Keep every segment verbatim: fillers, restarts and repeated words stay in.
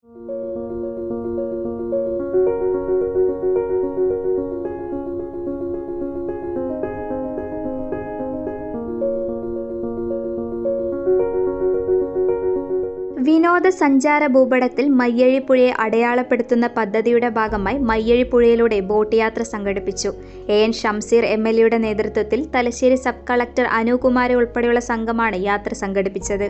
വിനോദസഞ്ചാര ഭൂപടത്തിൽ മയ്യഴിപ്പുഴയെ അടയാളപ്പെടുത്തുന്ന പദ്ധതിയുടെ ഭാഗമായി മയ്യഴിപ്പുഴയിലൂടെ ബോട്ട് യാത്ര സംഘടിപ്പിച്ചു. A N Shamseer M L എയുടെ നേതൃത്വത്തിൽ തലശ്ശേരി സബ് കളക്ടർ അനുകുമാരി ഉൾപ്പെടെയുള്ള സംഘമാണ് യാത്ര സംഘടിപ്പിച്ചത്.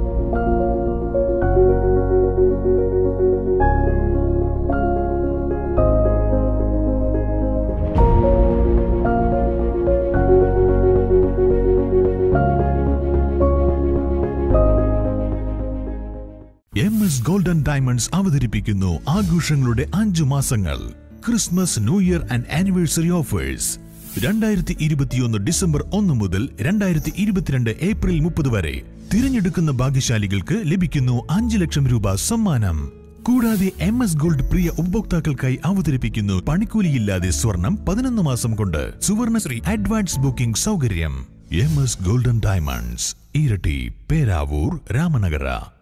എം എസ് ഗോൾഡൻ ഡയമണ്ട്സ് അവതരിപ്പിക്കുന്നു ആഘോഷങ്ങളുടെ അഞ്ചു മാസങ്ങൾ. Christmas, new year and anniversary offers. രണ്ടായിരത്തി ഇരുപത്തിയൊന്ന് ഡിസംബർ ഒന്ന് മുതൽ രണ്ടായിരത്തി ഇരുപത്തിരണ്ട് ഏപ്രിൽ മുപ്പത് വരെ തിരഞ്ഞെടുക്കുന്ന ഭാഗ്യശാലികൾക്ക് ലഭിക്കുന്നു അഞ്ചു ലക്ഷം രൂപ സമ്മാനം. കൂടാതെ എം എസ് ഗോൾഡ് പ്രിയ ഉപഭോക്താക്കൾക്കായി അവതരിപ്പിക്കുന്നു പണിക്കൂലിയില്ലാതെ സ്വർണം പതിനൊന്ന് മാസം കൊണ്ട് സുവർണശ്രീ അഡ്വാൻസ് ബുക്കിംഗ് സൗകര്യം. M S golden diamonds, Iritty, Peravoor, Ramanagara.